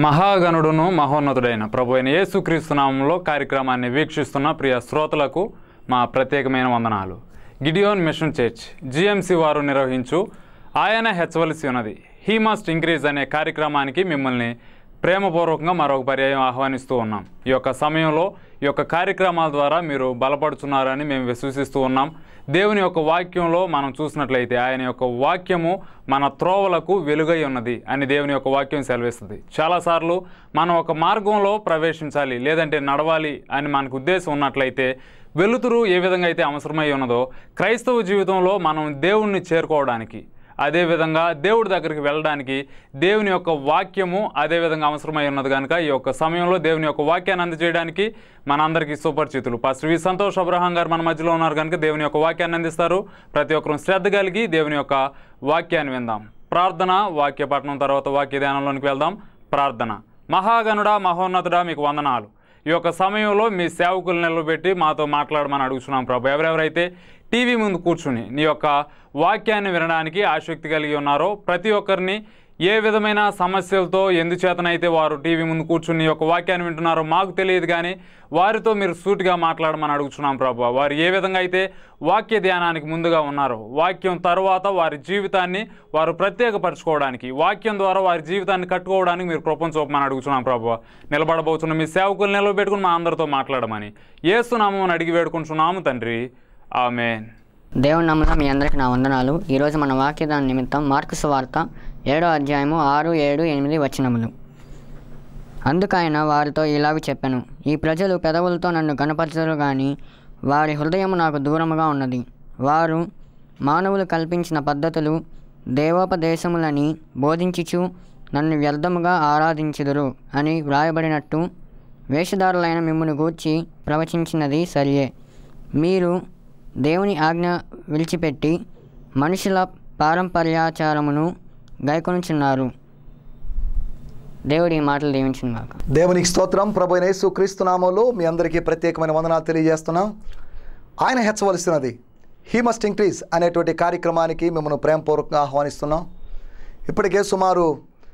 మహాగణుడును మహోన్నతుడైన ప్రభు అయిన యేసుక్రీస్తు నామములో కార్యక్రమాన్ని వీక్షిస్తున్న ప్రియ శ్రోతలకు మా ప్రత్యేకమైన వందనాలు. గిడియోన్ మిషన్ చర్చ్ జిఎంసి వారు నిర్వహించు ఆయన హెచ్చవలసి ఉన్నది, హీ మస్ట్ ఇంక్రీజ్ అనే కార్యక్రమానికి మిమ్మల్ని ప్రేమపూర్వకంగా మరొక పర్యాయం ఆహ్వానిస్తూ ఉన్నాం. ఈ యొక్క సమయంలో ఈ యొక్క కార్యక్రమాల ద్వారా మీరు బలపడుతున్నారని మేము విశ్వసిస్తూ ఉన్నాం. దేవుని యొక్క వాక్యంలో మనం చూసినట్లయితే ఆయన యొక్క వాక్యము మన త్రోవలకు వెలుగై ఉన్నది అని దేవుని యొక్క వాక్యం సెలవిస్తుంది. చాలాసార్లు మనం ఒక మార్గంలో ప్రవేశించాలి, లేదంటే నడవాలి అని మనకు ఉద్దేశం ఉన్నట్లయితే వెలుతురు ఏ విధంగా అయితే అవసరమై ఉన్నదో క్రైస్తవ జీవితంలో మనం దేవుణ్ణి చేరుకోవడానికి, అదేవిధంగా దేవుడి దగ్గరికి వెళ్ళడానికి దేవుని యొక్క వాక్యము అదేవిధంగా అవసరమై ఉన్నది కనుక ఈ యొక్క సమయంలో దేవుని యొక్క వాక్యాన్ని అందజేయడానికి మనందరికీ సుపరిచితులు పాస్టర్ వి సంతోష్ అబ్రహాం గారు మన మధ్యలో ఉన్నారు కనుక దేవుని యొక్క వాక్యాన్ని అందిస్తారు. ప్రతి ఒక్కరూ శ్రద్ధ కలిగి దేవుని యొక్క వాక్యాన్ని విందాం. ప్రార్థన, వాక్య పఠనం తర్వాత వాక్య ధ్యానంలోనికి వెళ్దాం. ప్రార్థన. మహాగణుడా, మహోన్నతుడా, మీకు వందనాలు. ఈ యొక్క సమయంలో మీ సేవకులు నిలబెట్టి మాతో మాట్లాడమని అడుగుతున్నాం ప్రభు. ఎవరెవరైతే టీవీ ముందు కూర్చుని నీ యొక్క వాక్యాన్ని వినడానికి ఆసక్తి కలిగి ఉన్నారో ప్రతి ఒక్కరిని ఏ విధమైన సమస్యలతో ఎందుచేతనైతే వారు టీవీ ముందు కూర్చుని యొక్క వాక్యాన్ని వింటున్నారో మాకు తెలియదు, కానీ వారితో మీరు సూటిగా మాట్లాడమని అడుగుతున్నాం ప్రభు. వారు ఏ విధంగా అయితే వాక్య ధ్యానానికి ముందుగా ఉన్నారో వాక్యం తర్వాత వారి జీవితాన్ని వారు ప్రత్యేకపరచుకోవడానికి, వాక్యం ద్వారా వారి జీవితాన్ని కట్టుకోవడానికి మీరు కృపను చూపమని అడుగుతున్నాం ప్రభు. నిలబడబోతున్న మీ సేవకులు నిలబెట్టుకుని మా అందరితో మాట్లాడమని యేసు నామమున అడిగి వేడుకుంటున్నాము తండ్రి, ఆమేన్. దేవుని నామమున మీ అందరికీ నా వందనాలు. ఈరోజు మన వాక్యదాని నిమిత్తం మార్కు సువార్త 7వ అధ్యాయము 6, 7, 8 వచనములు. అందుకైన వారితో ఇలాగ చెప్పాను, ఈ ప్రజలు పెదవులతో నన్ను కనపరచరు గాని వారి హృదయం నాకు దూరముగా ఉన్నది. వారు మానవులు కల్పించిన పద్ధతులు దేవోపదేశములని బోధించుచు నన్ను వ్యర్థముగా ఆరాధించుదురు అని వ్రాయబడినట్టు వేషధారులైన మిమ్మును గూర్చి ప్రవచించినది సరియే. మీరు దేవుని ఆజ్ఞ విడిచిపెట్టి మనుషుల పారంపర్యాచారమును గైకొనుచున్నారు. దేవుడి మాటలు దీవించుగాక. దేవునికి స్తోత్రం. ప్రభు అయిన యేసుక్రీస్తు నామములో మీ అందరికీ ప్రత్యేకమైన వందనాలు తెలియజేస్తున్నాం. ఆయన హెచ్చవలసినది, హీ మస్ట్ ఇంక్రీజ్ అనేటువంటి కార్యక్రమానికి మిమ్మల్ని ప్రేమపూర్వకంగా ఆహ్వానిస్తున్నాం. ఇప్పటికే సుమారు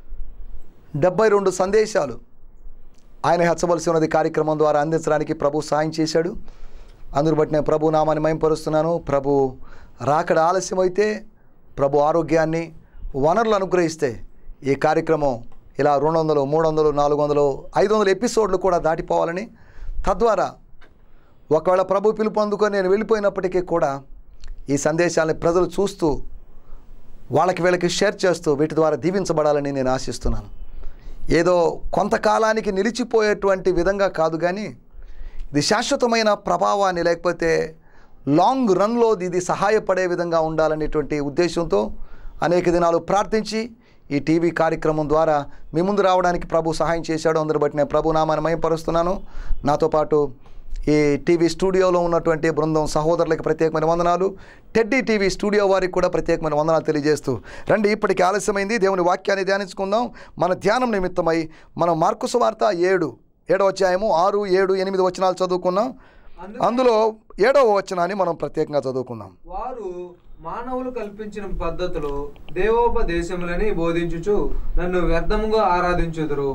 72 సందేశాలు ఆయన హెచ్చవలసినది కార్యక్రమం ద్వారా అందించడానికి ప్రభు సాయం చేశాడు. అందును బట్టి నేను ప్రభు నామాన్ని మహిమపరుస్తున్నాను. ప్రభు రాకడ ఆలస్యమైతే ప్రభు ఆరోగ్యాన్ని వనరులు అనుగ్రహిస్తే ఈ కార్యక్రమం ఇలా 200, 300, 400, 500 ఎపిసోడ్లు కూడా దాటిపోవాలని, తద్వారా ఒకవేళ ప్రభు పిలుపు అందుకొని నేను వెళ్ళిపోయినప్పటికీ కూడా ఈ సందేశాలని ప్రజలు చూస్తూ వీళ్ళకి షేర్ చేస్తూ వీటి ద్వారా దీవించబడాలని నేను ఆశిస్తున్నాను. ఏదో కొంతకాలానికి నిలిచిపోయేటువంటి విధంగా కాదు, కానీ ఇది శాశ్వతమైన ప్రభావాన్ని, లేకపోతే లాంగ్ రన్లో ఇది సహాయపడే విధంగా ఉండాలనేటువంటి ఉద్దేశంతో అనేక దినాలు ప్రార్థించి ఈ టీవీ కార్యక్రమం ద్వారా మీ ముందు రావడానికి ప్రభు సహాయం చేశాడు. అందరు బట్టి నేను ప్రభు నామాన్ని మహిమపరుస్తున్నాను. నాతో పాటు ఈ టీవీ స్టూడియోలో ఉన్నటువంటి బృందం సహోదరులకు ప్రత్యేకమైన వందనాలు, టెడ్డీ టీవీ స్టూడియో వారికి కూడా ప్రత్యేకమైన వందనాలు తెలియజేస్తూ రండి, ఇప్పటికి ఆలస్యమైంది, దేవుని వాక్యాన్ని ధ్యానించుకుందాం. మన ధ్యానం నిమిత్తమై మనం మార్కు సువార్త 7వ అధ్యాయము 6, 7, 8 వచనాలు చదువుకున్నాం. అందులో 7వ వచనాన్ని మనం ప్రత్యేకంగా చదువుకున్నాం. వారు మానవులు కల్పించిన పద్ధతులు దేవోపదేశములని బోధించుచు నన్ను వ్యర్థముగా ఆరాధించుదురు.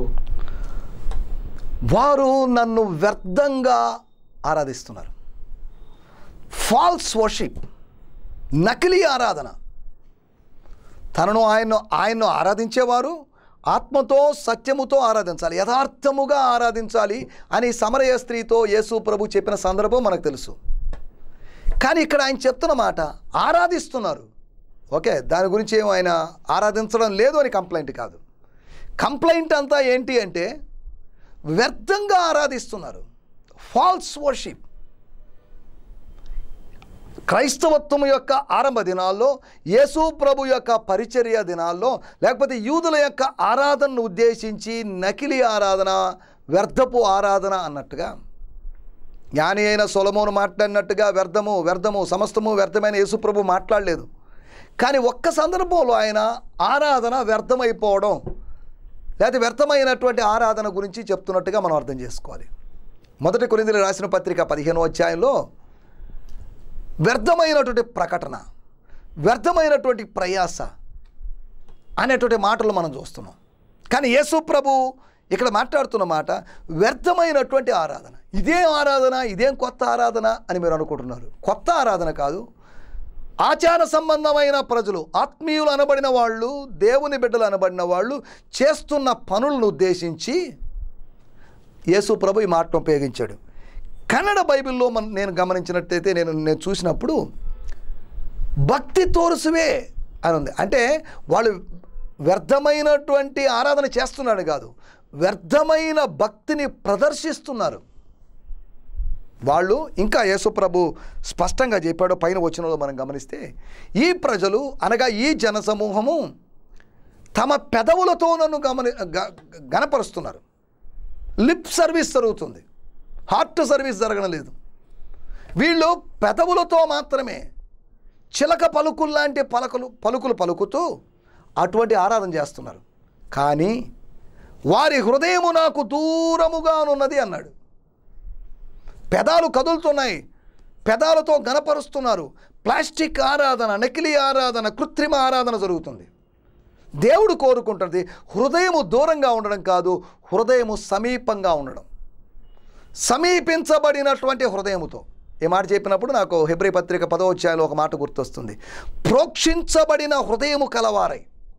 వారు నన్ను వ్యర్థంగా ఆరాధిస్తున్నారు. ఫాల్స్ వర్షిప్, నకిలీ ఆరాధన. తనను ఆయన్ను ఆరాధించేవారు ఆత్మతో సత్యముతో ఆరాధించాలి, యథార్థముగా ఆరాధించాలి అని సమరయ స్త్రీతో యేసు ప్రభు చెప్పిన సందర్భం మనకు తెలుసు. కానీ ఇక్కడ ఆయన చెప్తున్న మాట ఆరాధిస్తున్నారు. ఓకే, దాని గురించి ఏమో ఆయన ఆరాధించడం లేదు అని కంప్లైంట్ కాదు. కంప్లైంట్ అంతా ఏంటి అంటే వ్యర్థంగా ఆరాధిస్తున్నారు, ఫాల్స్ వర్షిప్. క్రైస్తవత్వం యొక్క ఆరంభ దినాల్లో, యేసు ప్రభు యొక్క పరిచర్య దినాల్లో, లేకపోతే యూదుల యొక్క ఆరాధనను ఉద్దేశించి నకిలీ ఆరాధన, వ్యర్థపు ఆరాధన అన్నట్టుగా, జ్ఞాని అయిన సొలొమోను మాట్లాడినట్టుగా వ్యర్థము సమస్తము వ్యర్థమైన యేసు ప్రభు మాట్లాడలేదు. కానీ ఒక్క సందర్భంలో ఆయన ఆరాధన వ్యర్థమైపోవడం, లేకపోతే వ్యర్థమైనటువంటి ఆరాధన గురించి చెప్తున్నట్టుగా మనం అర్థం చేసుకోవాలి. 1 కొరింథీయులకు రాసిన పత్రిక 15వ అధ్యాయంలో వ్యర్థమైనటువంటి ప్రకటన, వ్యర్థమైనటువంటి ప్రయాస అనేటువంటి మాటలు మనం చూస్తున్నాం. కానీ యేసు ప్రభు ఇక్కడ మాట్లాడుతున్న మాట వ్యర్థమైనటువంటి ఆరాధన. ఇదేం ఆరాధన, ఇదేం కొత్త ఆరాధన అని మీరు అనుకుంటున్నారు. కొత్త ఆరాధన కాదు. ఆచార సంబంధమైన ప్రజలు, ఆత్మీయులు అనబడిన వాళ్ళు, దేవుని బిడ్డలు అనబడిన వాళ్ళు చేస్తున్న పనులను ఉద్దేశించి యేసు ప్రభు ఈ మాటను ఉపయోగించాడు. కన్నడ బైబిల్లో నేను గమనించినట్టయితే నేను చూసినప్పుడు భక్తి తోరుసువే అని ఉంది. అంటే వాళ్ళు వ్యర్థమైనటువంటి ఆరాధన చేస్తున్నాడు కాదు, వ్యర్థమైన భక్తిని ప్రదర్శిస్తున్నారు వాళ్ళు. ఇంకా యేసు ప్రభు స్పష్టంగా చెప్పాడు పైన వచనంలో మనం గమనిస్తే, ఈ ప్రజలు అనగా ఈ జనసమూహము తమ పెదవులతో నన్ను గనపరుస్తున్నారు. లిప్ సర్వీస్ జరుగుతుంది, హార్ట్ సర్వీస్ జరగడం లేదు. వీళ్ళు పెదవులతో మాత్రమే చిలక పలుకుల్లాంటి పలుకులు పలుకుతూ అటువంటి ఆరాధన చేస్తున్నారు. కానీ వారి హృదయము నాకు దూరముగానున్నది అన్నాడు. పెదాలు కదులుతున్నాయి, పెదాలతో గనపరుస్తున్నారు. ప్లాస్టిక్ ఆరాధన, నకిలీ ఆరాధన, కృత్రిమ ఆరాధన జరుగుతుంది. దేవుడు కోరుకుంటుంది హృదయము దూరంగా ఉండడం కాదు, హృదయము సమీపంగా ఉండడం. సమీపించబడినటువంటి హృదయముతో. ఈ మాట చెప్పినప్పుడు నాకు హెబ్రీ పత్రిక 10వ అధ్యాయంలో ఒక మాట గుర్తొస్తుంది. ప్రోక్షించబడిన హృదయము కలవారై.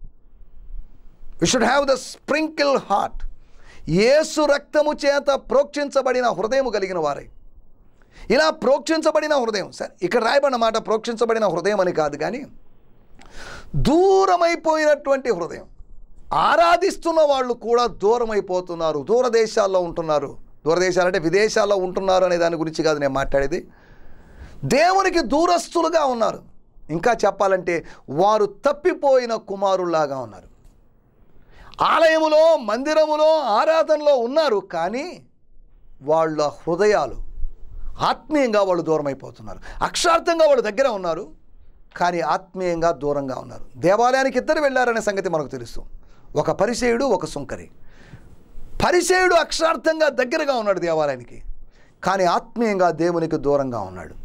We should have the sprinkle heart. Yesu రక్తము చేత ప్రోక్షించబడిన హృదయము కలిగిన వారై. ఇలా ప్రోక్షించబడిన హృదయం, సరే ఇక్కడ రాయబడిన మాట ప్రోక్షించబడిన హృదయం అని కాదు, కానీ దూరమైపోయినటువంటి హృదయం. ఆరాధిస్తున్న వాళ్ళు కూడా దూరమైపోతున్నారు, దూరదేశాల్లో ఉంటున్నారు. దూరదేశాలంటే విదేశాల్లో ఉంటున్నారు అనే దాని గురించి కాదు నేను మాట్లాడేది. దేవునికి దూరస్తులుగా ఉన్నారు. ఇంకా చెప్పాలంటే వారు తప్పిపోయిన కుమారుల్లాగా ఉన్నారు. ఆలయములో, మందిరములో, ఆరాధనలో ఉన్నారు, కానీ వాళ్ళ హృదయాలు ఆత్మీయంగా వాళ్ళు దూరం అయిపోతున్నారు. అక్షరార్థంగా వాళ్ళు దగ్గర ఉన్నారు, కానీ ఆత్మీయంగా దూరంగా ఉన్నారు. దేవాలయానికి ఇద్దరు వెళ్ళారనే సంగతి మనకు తెలుసు. ఒక పరిసేయుడు, ఒక సుంకరి. పరిసేయుడు అక్షరార్థంగా దగ్గరగా ఉన్నాడు దేవాలయానికి, కానీ ఆత్మీయంగా దేవునికి దూరంగా ఉన్నాడు.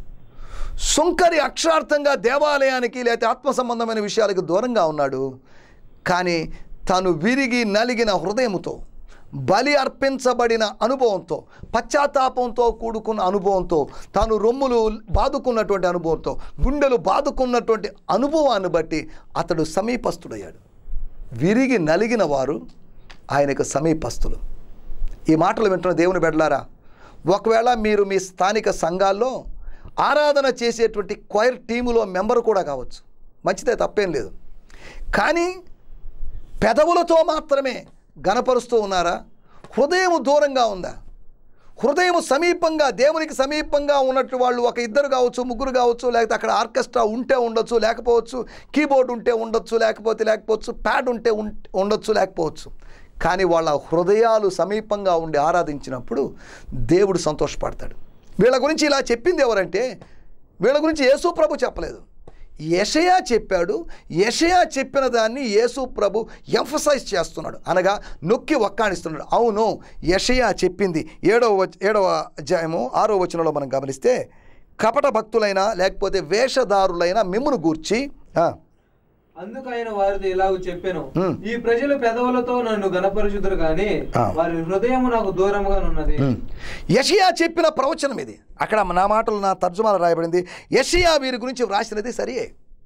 సుంకరి అక్షరార్థంగా దేవాలయానికి లేకపోతే ఆత్మ సంబంధమైన విషయాలకు దూరంగా ఉన్నాడు, కానీ తను విరిగి నలిగిన హృదయముతో, బలి అర్పించబడిన అనుభవంతో, పశ్చాత్తాపంతో కూడుకున్న అనుభవంతో, తాను రొమ్ములు బాదుకున్నటువంటి అనుభవంతో, గుండెలు బాదుకున్నటువంటి అనుభవాన్ని బట్టి అతడు సమీపస్తుడయ్యాడు. విరిగి నలిగిన వారు ఆయనకు సమీపస్తులు. ఈ మాటలు వింటున్న దేవుని బిడ్డలారా, ఒకవేళ మీరు మీ స్థానిక సంఘాల్లో ఆరాధన చేసేటువంటి క్వైర్ టీములో మెంబర్ కూడా కావచ్చు, మంచిదే, తప్పేం లేదు. కానీ పెదవులతో మాత్రమే గనపరుస్తూ ఉన్నారా? హృదయం దూరంగా ఉందా? హృదయం సమీపంగా, దేవునికి సమీపంగా ఉన్నట్టు వాళ్ళు ఒక ఇద్దరు కావచ్చు, ముగ్గురు కావచ్చు, లేకపోతే అక్కడ ఆర్కెస్ట్రా ఉంటే ఉండొచ్చు, లేకపోవచ్చు, కీబోర్డ్ ఉంటే ఉండొచ్చు, లేకపోవచ్చు, ప్యాడ్ ఉంటే ఉండొచ్చు, లేకపోవచ్చు. కానీ వాళ్ళ హృదయాలు సమీపంగా ఉండి ఆరాధించినప్పుడు దేవుడు సంతోషపడతాడు. వీళ్ళ గురించి ఇలా చెప్పింది ఎవరంటే, వీళ్ళ గురించి యేసు ప్రభు చెప్పలేదు, యెషయా చెప్పాడు. యెషయా చెప్పిన దాన్ని యేసు ప్రభు ఎంఫసైజ్ చేస్తున్నాడు, అనగా నొక్కి వక్కాణిస్తున్నాడు. అవును, యెషయా చెప్పింది 7వ అధ్యాయము 6వ వచనంలో మనం గమనిస్తే, కపట భక్తులైన లేకపోతే వేషధారులైన మిమ్మును గూర్చి అందుకు ఆయన వారితో ఇలాగ చెప్పాను, ఈ ప్రజలు పెదవులతో నన్ను గణపరుచుదురు గాని వారి హృదయం నాకు దూరంగా ఉన్నది. యెషయా చెప్పిన ప్రవచనం ఇది. అక్కడ నా మాటలు, నా తర్జుమాలో రాయబడింది. యెషయా వీరి గురించి వ్రాసినది సరియే.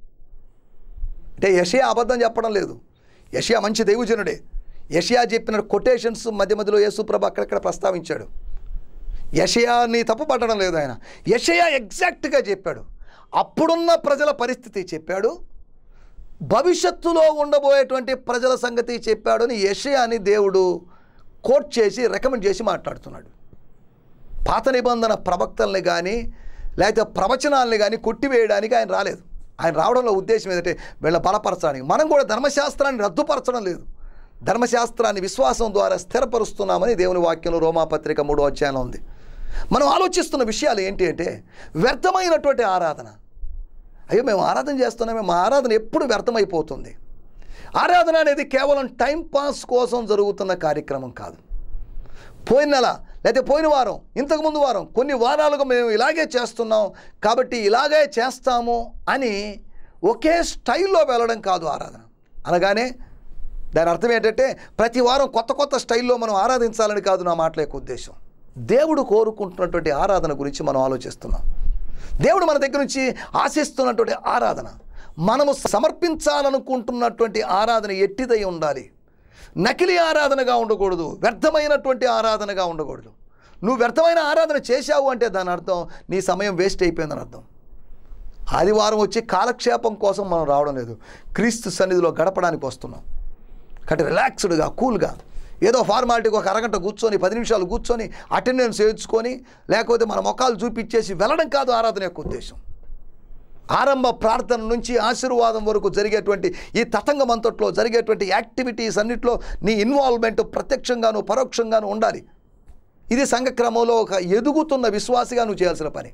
అంటే యెషయా అబద్ధం చెప్పడం లేదు, యెషయా మంచి దైవజనుడే. యెషయా చెప్పిన కొటేషన్స్ మధ్య మధ్యలో యేసు ప్రభు అక్కడక్కడ ప్రస్తావించాడు. యెషయాని తప్పు పట్టడం లేదు ఆయన. యెషయా ఎగ్జాక్ట్గా చెప్పాడు, అప్పుడున్న ప్రజల పరిస్థితి చెప్పాడు, భవిష్యత్తులో ఉండబోయేటువంటి ప్రజల సంగతి చెప్పాడు అని యెషయాని దేవుడు కోట్ చేసి రికమెండ్ చేసి మాట్లాడుతున్నాడు. పాత నిబంధన ప్రవక్తల్ని కానీ లేకపోతే ప్రవచనాలని కానీ కొట్టివేయడానికి ఆయన రాలేదు. ఆయన రావడంలో ఉద్దేశం ఏంటంటే వీళ్ళ బలపరచడానికి. మనం కూడా ధర్మశాస్త్రాన్ని రద్దుపరచడం లేదు, ధర్మశాస్త్రాన్ని విశ్వాసం ద్వారా స్థిరపరుస్తున్నామని దేవుని వాక్యంలో రోమాపత్రిక 3వ అధ్యాయంలో ఉంది. మనం ఆలోచిస్తున్న విషయాలు ఏంటి అంటే, వ్యర్థమైనటువంటి ఆరాధన. అయ్యో మేము ఆరాధన చేస్తున్నామే, మా ఆరాధన ఎప్పుడు వ్యర్థమైపోతుంది. ఆరాధన అనేది కేవలం టైంపాస్ కోసం జరుగుతున్న కార్యక్రమం కాదు. పోయిన నెల లేకపోతే పోయిన వారం, ఇంతకుముందు వారం, కొన్ని వారాలుగా మేము ఇలాగే చేస్తున్నాం కాబట్టి ఇలాగే చేస్తాము అని ఒకే స్టైల్లో వెళ్ళడం కాదు ఆరాధన. అనగానే దాని అర్థం ఏంటంటే ప్రతి వారం కొత్త కొత్త స్టైల్లో మనం ఆరాధించాలని కాదు నా మాటల యొక్క ఉద్దేశం. దేవుడు కోరుకుంటున్నటువంటి ఆరాధన గురించి మనం ఆలోచిస్తున్నాం. దేవుడు మన దగ్గర నుంచి ఆశిస్తున్నటువంటి ఆరాధన, మనము సమర్పించాలనుకుంటున్నటువంటి ఆరాధన ఎట్టిదై ఉండాలి. నకిలీ ఆరాధనగా ఉండకూడదు, వ్యర్థమైనటువంటి ఆరాధనగా ఉండకూడదు. నువ్వు వ్యర్థమైన ఆరాధన చేశావు అంటే దాని అర్థం నీ సమయం వేస్ట్ అయిపోయిందని అర్థం. ఆదివారం వచ్చి కాలక్షేపం కోసం మనం రావడం లేదు, క్రీస్తు సన్నిధిలో గడపడానికి వస్తున్నాం. కాబట్టి రిలాక్స్డ్గా, కూల్గా, ఏదో ఫార్మాలిటీకి ఒక అరగంట కూర్చొని 10 నిమిషాలు కూర్చొని అటెండెన్స్ వేయించుకొని లేకపోతే మన ముఖాలు చూపించేసి వెళ్ళడం కాదు ఆరాధన యొక్క ఉద్దేశం. ఆరంభ ప్రార్థన నుంచి ఆశీర్వాదం వరకు జరిగేటువంటి ఈ తతంగం అంతట్లో జరిగేటువంటి యాక్టివిటీస్ అన్నింటిలో నీ ఇన్వాల్వ్మెంట్ ప్రత్యక్షంగాను పరోక్షంగాను ఉండాలి. ఇది సంఘక్రమంలో ఒక ఎదుగుతున్న విశ్వాసిగా నువ్వు చేయాల్సిన పని.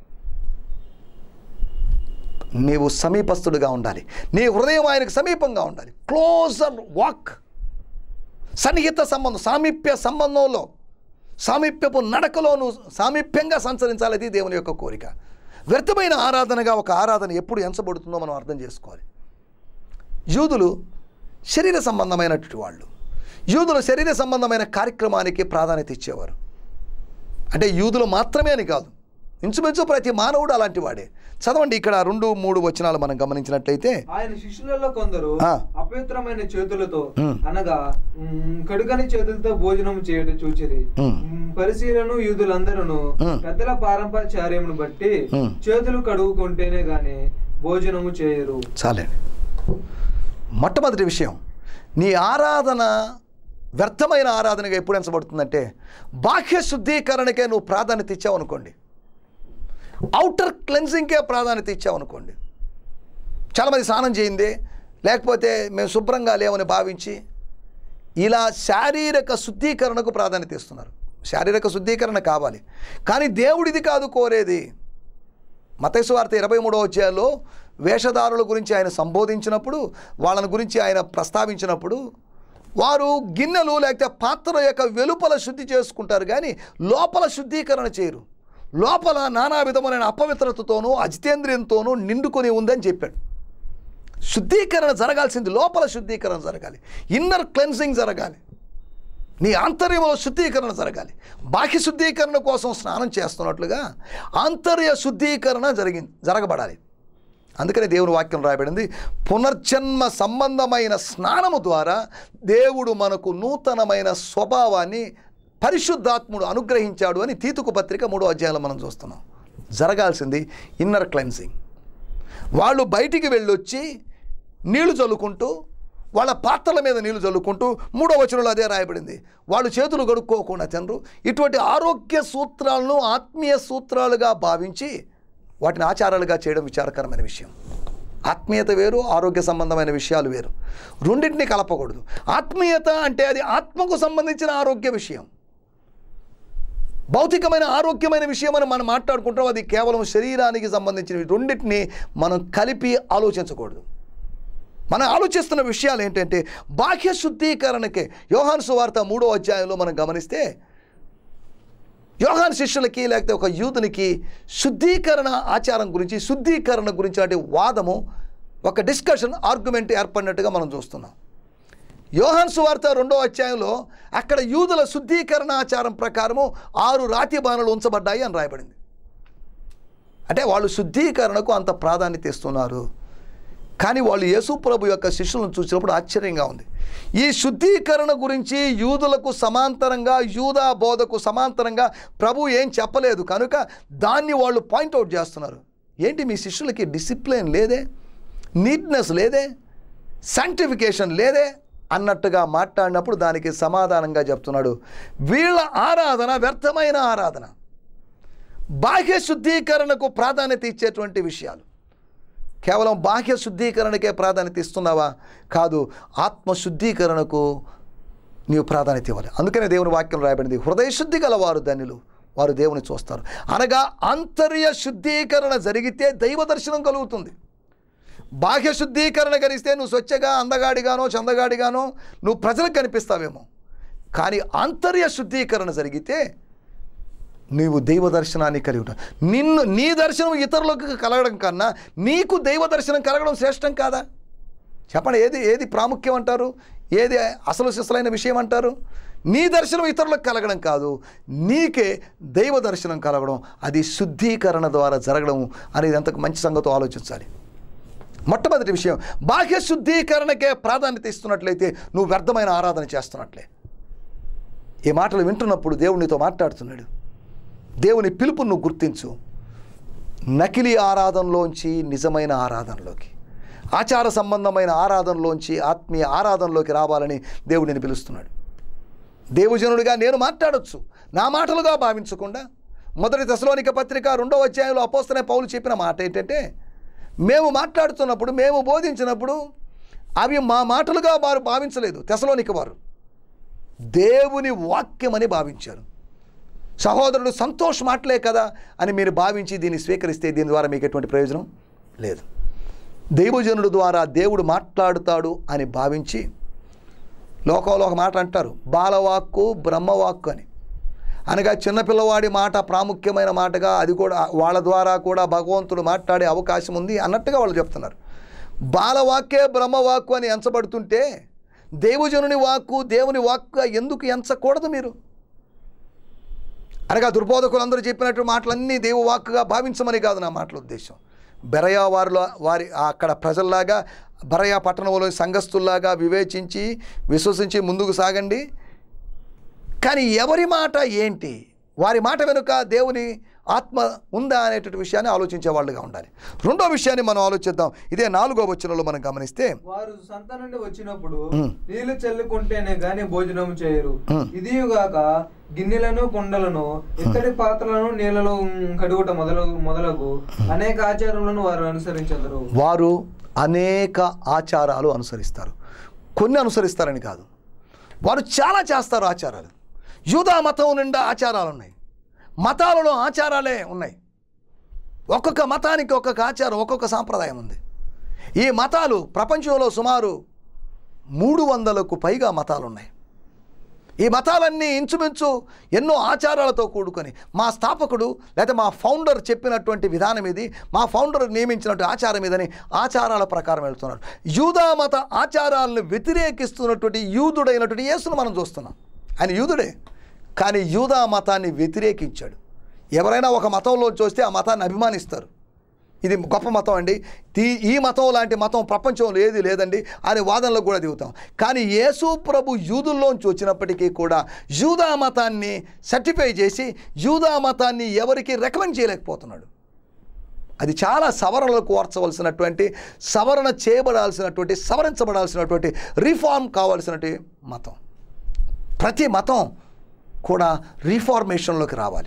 నీవు సమీపస్తుడిగా ఉండాలి, నీ హృదయం ఆయనకు సమీపంగా ఉండాలి. క్లోజర్ వాక్, సన్నిహిత సంబంధం, సామీప్య సంబంధంలో, సామీప్యపు నడకలో నువ్వు సామీప్యంగా సంచరించాలి. అది దేవుని యొక్క కోరిక. వ్యర్థమైన ఆరాధనగా ఒక ఆరాధన ఎప్పుడు ఎంచబడుతుందో మనం అర్థం చేసుకోవాలి. యూదులు శరీర సంబంధమైనటువంటి వాళ్ళు, యూదులు శరీర సంబంధమైన కార్యక్రమానికి ప్రాధాన్యత ఇచ్చేవారు. అంటే యూదులు మాత్రమే అని కాదు, ఇంచుమించు ప్రతి మానవుడు అలాంటి వాడే. చదవండి ఇక్కడ 2-3 వచనాలు మనం గమనించినట్లయితే, ఆయన శిష్యులలో కొందరు అపవిత్రమైన చేతులతో అనగా కడుగని చేతులతో భోజనం చేయడం చూచిరి. పరిశీలను యూదులందరూ పెద్దల పారంపర్యాన్ని బట్టి చేతులు కడుగుకుంటేనే గాని భోజనము చేయరు. చాలే. మొట్టమొదటి విషయం, నీ ఆరాధన వ్యర్థమైన ఆరాధనగా ఎప్పుడు ఎంచబడుతుందంటే బాహ్య శుద్ధీకరణకే నువ్వు ప్రాధాన్యత ఇచ్చావు అనుకోండి, అవుటర్ క్లెన్జింగ్కే ప్రాధాన్యత ఇచ్చామనుకోండి. చాలామంది స్నానం చేయిందే లేకపోతే మేము శుభ్రంగా లేవని భావించి ఇలా శారీరక శుద్ధీకరణకు ప్రాధాన్యత ఇస్తున్నారు. శారీరక శుద్ధీకరణ కావాలి, కానీ దేవుడిది కాదు కోరేది. మత్తయి సువార్త 23వ అధ్యాయంలో వేషధారుల గురించి ఆయన సంబోధించినప్పుడు, వాళ్ళని గురించి ఆయన ప్రస్తావించినప్పుడు, వారు గిన్నెలు లేకపోతే పాత్ర యొక్క వెలుపల శుద్ధి చేసుకుంటారు కానీ లోపల శుద్ధీకరణ చేయరు. లోపల నానా విధమైన అపవిత్రతతోనూ అజితేంద్రియంతోనూ నిండుకొని ఉందని చెప్పాడు. శుద్ధీకరణ జరగాల్సింది లోపల శుద్ధీకరణ జరగాలి, ఇన్నర్ క్లెన్సింగ్ జరగాలి, నీ ఆంతర్యంలో శుద్ధీకరణ జరగాలి. బాహ్య శుద్ధీకరణ కోసం స్నానం చేస్తున్నట్లుగా ఆంతర్య శుద్ధీకరణ జరగబడాలి. అందుకనే దేవుని వాక్యం రాయబడింది, పునర్జన్మ సంబంధమైన స్నానము ద్వారా దేవుడు మనకు నూతనమైన స్వభావాన్ని పరిశుద్ధాత్ముడు అనుగ్రహించాడు అని తీతుకు పత్రిక 3వ అధ్యాయంలో మనం చూస్తున్నాం. జరగాల్సింది ఇన్నర్ క్లెన్సింగ్. వాళ్ళు బయటికి వెళ్ళొచ్చి నీళ్లు చల్లుకుంటూ, వాళ్ళ పాత్రల మీద నీళ్లు చల్లుకుంటూ, 3వ వచనంలో అదే రాయబడింది, వాళ్ళు చేతులు కడుక్కోకుండా తినరు. ఇటువంటి ఆరోగ్య సూత్రాలను ఆత్మీయ సూత్రాలుగా భావించి వాటిని ఆచారాలుగా చేయడం విచారకరమైన విషయం. ఆత్మీయత వేరు, ఆరోగ్య సంబంధమైన విషయాలు వేరు. రెండింటినీ కలపకూడదు. ఆత్మీయత అంటే అది ఆత్మకు సంబంధించిన ఆరోగ్య విషయం. భౌతికమైన ఆరోగ్యమైన విషయం అని మనం మాట్లాడుకుంటాం, అది కేవలం శరీరానికి సంబంధించిన. రెండింటినీ మనం కలిపి ఆలోచించకూడదు. మనం ఆలోచిస్తున్న విషయాలు ఏంటంటే బాహ్య శుద్ధీకరణకే. యోహాను సువార్త 3వ అధ్యాయంలో మనం గమనిస్తే యోహాను శిష్యులకి లేకపోతే ఒక యూదునికి శుద్ధీకరణ ఆచారం గురించి, శుద్ధీకరణ గురించి అంటే వాదము, ఒక డిస్కషన్, ఆర్గ్యుమెంట్ ఏర్పడినట్టుగా మనం చూస్తున్నాం. యోహాను సువార్త 2వ అధ్యాయంలో అక్కడ యూదుల శుద్ధీకరణ ఆచారం ప్రకారము 6 రాతి బాణలు ఉంచబడ్డాయి అని రాయబడింది. అంటే వాళ్ళు శుద్ధీకరణకు అంత ప్రాధాన్యత ఇస్తున్నారు. కానీ వాళ్ళు యేసు ప్రభు యొక్క శిష్యులను చూసినప్పుడు ఆశ్చర్యంగా ఉంది. ఈ శుద్ధీకరణ గురించి యూదులకు సమాంతరంగా, యూదా బోధకు సమాంతరంగా ప్రభు ఏం చెప్పలేదు కనుక దాన్ని వాళ్ళు పాయింట్అవుట్ చేస్తున్నారు. ఏంటి మీ శిష్యులకి డిసిప్లిన్ లేదే, నీట్నెస్ లేదే, సాంక్టిఫికేషన్ లేదే అన్నట్టుగా మాట్లాడినప్పుడు దానికి సమాధానంగా చెప్తున్నాడు, వీళ్ళ ఆరాధన వ్యర్థమైన ఆరాధన. బాహ్య శుద్ధీకరణకు ప్రాధాన్యత ఇచ్చేటువంటి విషయాలు. కేవలం బాహ్య శుద్ధీకరణకే ప్రాధాన్యత ఇస్తున్నావా? కాదు, ఆత్మ శుద్ధీకరణకు నీవు ప్రాధాన్యత ఇవ్వాలి. అందుకనే దేవుని వాక్యం రాయబడింది, హృదయ శుద్ధి గల వారు ధన్యులు, వారు దేవుని చూస్తారు. అనగా ఆంతర్య శుద్ధీకరణ జరిగితే దైవ దర్శనం కలుగుతుంది. బాహ్య శుద్ధీకరణ కలిగిస్తే నువ్వు స్వచ్ఛగా అందగాడిగానో చందగాడిగానో నువ్వు ప్రజలకు కనిపిస్తావేమో, కానీ ఆంతర్య శుద్ధీకరణ జరిగితే నీవు దైవ దర్శనాన్ని కలిగి ఉంటావు. నీ దర్శనం ఇతరులకు కలగడం కన్నా నీకు దైవ దర్శనం కలగడం శ్రేష్టం కాదా? చెప్పండి, ఏది ప్రాముఖ్యం అంటారు? ఏది అసలు సిసలైన విషయం అంటారు? నీ దర్శనం ఇతరులకు కలగడం కాదు, నీకే దైవ దర్శనం కలగడం, అది శుద్ధీకరణ ద్వారా జరగడం అనేది ఎంతకు మంచి సంగతో ఆలోచించాలి. మొట్టమొదటి విషయం, బాహ్య శుద్ధీకరణకే ప్రాధాన్యత ఇస్తున్నట్లయితే నువ్వు వ్యర్థమైన ఆరాధన చేస్తున్నట్లే. ఈ మాటలు వింటున్నప్పుడు దేవుడు నీతో మాట్లాడుతున్నాడు. దేవుని పిలుపును నువ్వు గుర్తించు. నకిలీ ఆరాధనలోంచి నిజమైన ఆరాధనలోకి, ఆచార సంబంధమైన ఆరాధనలోంచి ఆత్మీయ ఆరాధనలోకి రావాలని దేవుడిని పిలుస్తున్నాడు. దేవుజనుడిగా నేను మాట్లాడొచ్చు, నా మాటలుగా భావించకుండా. మొదటి తెస్సలోనిక పత్రిక 2వ అధ్యాయంలో అపోస్తలుడైన పౌలు చెప్పిన మాట ఏంటంటే, మేము మాట్లాడుతున్నప్పుడు, మేము బోధించినప్పుడు అవి మా మాటలుగా వారు భావించలేదు. తెస్సలోనిక వారు దేవుని వాక్యమని భావించారు. సహోదరుడు సంతోష్ మాటలే కదా అని మీరు భావించి దీన్ని స్వీకరిస్తే దీని ద్వారా మీకు ఎటువంటి ప్రయోజనం లేదు. దైవజనుడు ద్వారా దేవుడు మాట్లాడుతాడు అని భావించి, లోకంలో ఒక మాట అంటారు, బాలవాక్కు బ్రహ్మవాక్కు అని. అనగా చిన్నపిల్లవాడి మాట ప్రాముఖ్యమైన మాటగా, అది కూడా వాళ్ళ ద్వారా కూడా భగవంతుడు మాట్లాడే అవకాశం ఉంది అన్నట్టుగా వాళ్ళు చెప్తున్నారు. బాలవాక్కే బ్రహ్మవాక్కు అని ఎంచబడుతుంటే దేవుజనుని వాక్కు దేవుని వాక్కు ఎందుకు ఎంచకూడదు మీరు? అనగా దుర్బోధకులందరూ చెప్పినట్టు మాటలన్నీ దేవువాక్కుగా భావించమని కాదు నా మాటల ఉద్దేశం. బెరయా వారి అక్కడ ప్రజల్లాగా, బెరయా పట్టణంలో సంఘస్థుల్లాగా వివేచించి విశ్వసించి ముందుకు సాగండి. కానీ ఎవరి మాట ఏంటి, వారి మాట వెనుక దేవుని ఆత్మ ఉందా అనేటువంటి విషయాన్ని ఆలోచించే వాళ్ళుగా ఉండాలి. రెండో విషయాన్ని మనం ఆలోచిద్దాం. ఇదే 4వ వచనంలో మనం గమనిస్తే, వారు సంత నుండి వచ్చినప్పుడు నీళ్లు చల్లుకుంటేనే గాని భోజనం చేయరు, ఇదిగాక గిన్నెలను కుండలను ఇత్తడి పాత్రలను నీళ్లలో కడుగుట మొదలగు అనేక ఆచారములను వారు అనుసరించరు. వారు అనేక ఆచారాలు అనుసరిస్తారు. కొన్ని అనుసరిస్తారని కాదు, వారు చాలా చేస్తారు ఆచారాలు. యూదా మతం నిండా ఆచారాలు ఉన్నాయి, మతాలలో ఆచారాలే ఉన్నాయి. ఒక్కొక్క మతానికి ఒక్కొక్క ఆచారం, ఒక్కొక్క సాంప్రదాయం ఉంది. ఈ మతాలు ప్రపంచంలో సుమారు 300కు పైగా మతాలు ఉన్నాయి. ఈ మతాలన్నీ ఇంచుమించు ఎన్నో ఆచారాలతో కూడుకొని, మా స్థాపకుడు లేదా మా ఫౌండర్ చెప్పినటువంటి విధానం ఇది, మా ఫౌండర్ నియమించినటువంటి ఆచారం ఇదని ఆచారాల ప్రకారం వెళ్తున్నారు. యూదా మత ఆచారాలను వ్యతిరేకిస్తున్నటువంటి యూదుడైనటువంటి యేసును మనం చూస్తున్నాం. ఆయన యూదుడే, కానీ యూదా మతాన్ని వ్యతిరేకించాడు. ఎవరైనా ఒక మతంలో చూస్తే ఆ మతాన్ని అభిమానిస్తారు, ఇది గొప్ప మతం అండి, ఈ మతం లాంటి మతం ప్రపంచంలో ఏది లేదండి అనే వాదనలో కూడా దిగుతాం. కానీ యేసు ప్రభు యూదుల్లోంచి వచ్చినప్పటికీ కూడా యూదా మతాన్ని సర్టిఫై చేసి యూదా మతాన్ని ఎవరికి రికమెండ్ చేయలేకపోతున్నాడు. అది చాలా సవరణలకు కోర్చవలసినటువంటి, సవరణ చేయబడాల్సినటువంటి, సవరించబడాల్సినటువంటి, రిఫార్మ్ కావాల్సినటువంటి మతం. ప్రతి మతం కూడా రీఫార్మేషన్లోకి రావాలి.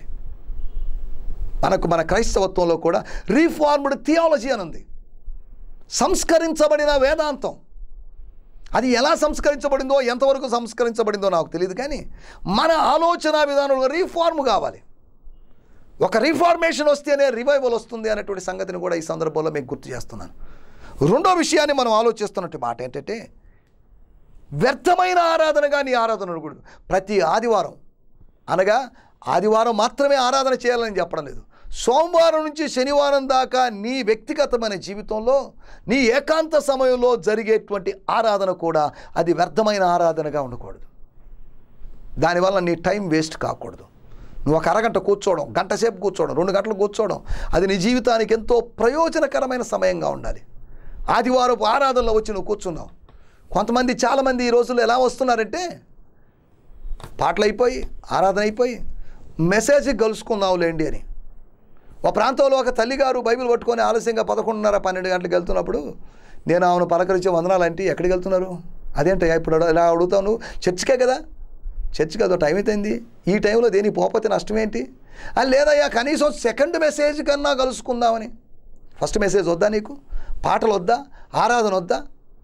మన క్రైస్తవత్వంలో కూడా రీఫార్మ్డ్ థియాలజీ అని ఉంది, సంస్కరించబడిన వేదాంతం. అది ఎలా సంస్కరించబడిందో, ఎంతవరకు సంస్కరించబడిందో నాకు తెలియదు, కానీ మన ఆలోచన విధానంలో రీఫార్మ్ కావాలి. ఒక రీఫార్మేషన్ వస్తేనే రివైవల్ వస్తుంది అనేటువంటి సంగతిని కూడా ఈ సందర్భంలో మీకు గుర్తు చేస్తున్నాను. రెండో విషయాన్ని మనం ఆలోచిస్తున్నట్టు మాట ఏంటంటే, వ్యర్థమైన ఆరాధనగా నీ ఆరాధన ఉండకూడదు. ప్రతి ఆదివారం, అనగా ఆదివారం మాత్రమే ఆరాధన చేయాలని చెప్పడం లేదు, సోమవారం నుంచి శనివారం దాకా నీ వ్యక్తిగతమైన జీవితంలో, నీ ఏకాంత సమయంలో జరిగేటువంటి ఆరాధన కూడా అది వ్యర్థమైన ఆరాధనగా ఉండకూడదు. దానివల్ల నీ టైం వేస్ట్ కాకూడదు. నువ్వు ఒక అరగంట కూర్చోవడం, గంట సేపు కూర్చోవడం, 2 గంటలు కూర్చోవడం, అది నీ జీవితానికి ఎంతో ప్రయోజనకరమైన సమయంగా ఉండాలి. ఆదివారపు ఆరాధనలో వచ్చి నువ్వు కూర్చున్నావు. కొంతమంది, చాలామంది ఈ రోజుల్లో ఎలా వస్తున్నారంటే, పాటలు అయిపోయి, ఆరాధన అయిపోయి, మెసేజ్ కలుసుకుందాంలేండి అని. ఒక ప్రాంతంలో ఒక తల్లిగారు బైబిల్ పట్టుకొని ఆలస్యంగా 11:30, 12 గంటలకు వెళ్తున్నప్పుడు నేను ఆమెను పలకరించే వందనాలు అంటే, ఎక్కడికి వెళ్తున్నారు? అదేంటయ్యా ఇప్పుడు ఇలా అడుగుతావు? నువ్వు చర్చికే కదా, చర్చికి అదో టైం అయిపోయింది, ఈ టైంలో దేనికి పోకపోతే నష్టం ఏంటి? అని లేదయ్యా, కనీసం సెకండ్ మెసేజ్ కన్నా కలుసుకుందామని. ఫస్ట్ మెసేజ్ వద్దా నీకు? పాటలు వద్దా? ఆరాధన వద్దా?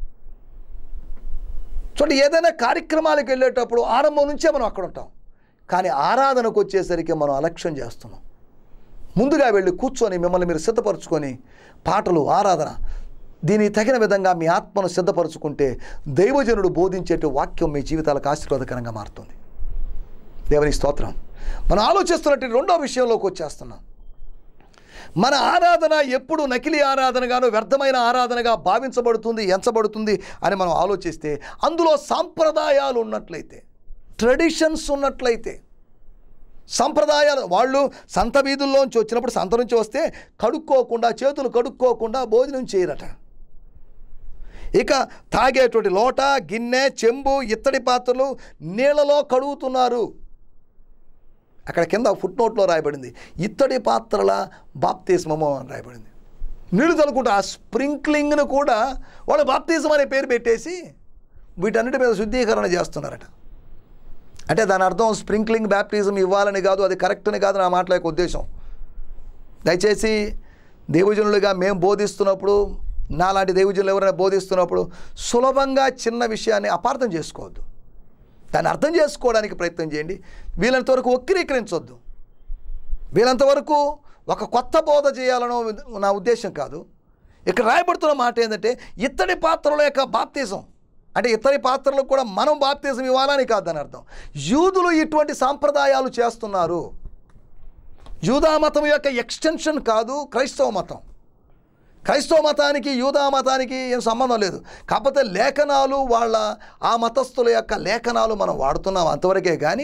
చూడండి, ఏదైనా కార్యక్రమాలకు వెళ్ళేటప్పుడు ఆరంభం నుంచే మనం అక్కడ ఉంటాం, కానీ ఆరాధనకు వచ్చేసరికి మనం అలక్ష్యం చేస్తున్నాం. ముందుగా వెళ్ళి కూర్చొని మిమ్మల్ని మీరు సిద్ధపరచుకొని, పాటలు, ఆరాధన, దీనికి తగిన విధంగా మీ ఆత్మను సిద్ధపరచుకుంటే దైవజనుడు బోధించేటి వాక్యం మీ జీవితాలకు ఆశీర్వాదకరంగా మారుతుంది. దేవుని స్తోత్రం. మనం ఆలోచిస్తున్నట్టు రెండో విషయంలోకి వచ్చేస్తున్నాం. మన ఆరాధన ఎప్పుడు నకిలీ ఆరాధనగానో వ్యర్థమైన ఆరాధనగా భావించబడుతుంది, ఎంచబడుతుంది అని మనం ఆలోచిస్తే, అందులో సాంప్రదాయాలు ఉన్నట్లయితే, ట్రెడిషన్స్ ఉన్నట్లయితే, సంప్రదాయాలు వాళ్ళు సంత వీధుల్లోంచి వచ్చినప్పుడు, సంత నుంచి వస్తే కడుక్కోకుండా, చేతులు కడుక్కోకుండా భోజనం చేయరట. ఇక తాగేటువంటి లోట, గిన్నె, చెంబు, ఇత్తడి పాత్రలు నీళ్ళలో కడుగుతున్నారు. అక్కడ కింద ఫుట్ నోట్లో రాయబడింది, ఇత్తడి పాత్రల బాప్తిస్మము అని రాయబడింది. నీళ్ళు చల్లుకుంటూ ఆ స్ప్రింక్లింగ్ను కూడా వాళ్ళు బాప్తిజం అనే పేరు పెట్టేసి వీటన్నిటి మీద శుద్ధీకరణ చేస్తున్నారట. అంటే దాని అర్థం స్ప్రింక్లింగ్ బ్యాప్టిజం ఇవ్వాలని కాదు, అది కరెక్ట్ అని కాదు నా మాటల యొక్క ఉద్దేశం. దయచేసి దేవజనులుగా మేము బోధిస్తున్నప్పుడు, నాలాంటి దేవజనులు ఎవరైనా బోధిస్తున్నప్పుడు సులభంగా చిన్న విషయాన్ని అపార్థం చేసుకోవద్దు. దాన్ని అర్థం చేసుకోవడానికి ప్రయత్నం చేయండి. వీళ్ళంతవరకు వక్రీకరించొద్దు. వీళ్ళంతవరకు ఒక కొత్త బోధ చేయాలనో నా ఉద్దేశం కాదు. ఇక్కడ రాయబడుతున్న మాట ఏంటంటే ఇత్తడి పాత్రల యొక్క బాప్తిజం, అంటే ఇతర పాత్రలకు కూడా మనం బాప్తిజం ఇవ్వాలని కాదు దాని అర్థం. యూదులు ఇటువంటి సాంప్రదాయాలు చేస్తున్నారు. యూదా మతం యొక్క ఎక్స్టెన్షన్ కాదు క్రైస్తవ మతం. క్రైస్తవ మతానికి యూదా మతానికి ఏం సంబంధం లేదు. కాకపోతే లేఖనాలు, వాళ్ళ ఆ మతస్థుల యొక్క లేఖనాలు మనం వాడుతున్నాం అంతవరకే. కానీ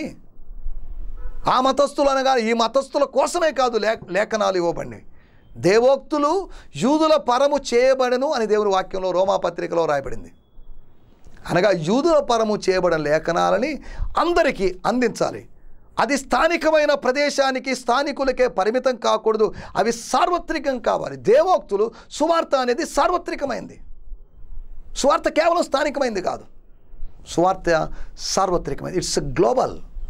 ఆ మతస్థులు అనగా ఈ మతస్థుల కోసమే కాదు లేఖనాలు ఇవ్వబడినవి. దేవోక్తులు యూదుల పరము చేయబడను అని దేవుని వాక్యంలో రోమాపత్రికలో రాయబడింది. అనగా యూదుల పరము చేయబడిన లేఖనాలని అందరికీ అందించాలి. అది స్థానికమైన ప్రదేశానికి, స్థానికులకే పరిమితం కాకూడదు, అవి సార్వత్రికం కావాలి. దేవోక్తులు, సువార్త అనేది సార్వత్రికమైంది. సువార్త కేవలం స్థానికమైంది కాదు, సువార్త సార్వత్రికమైంది. It's global.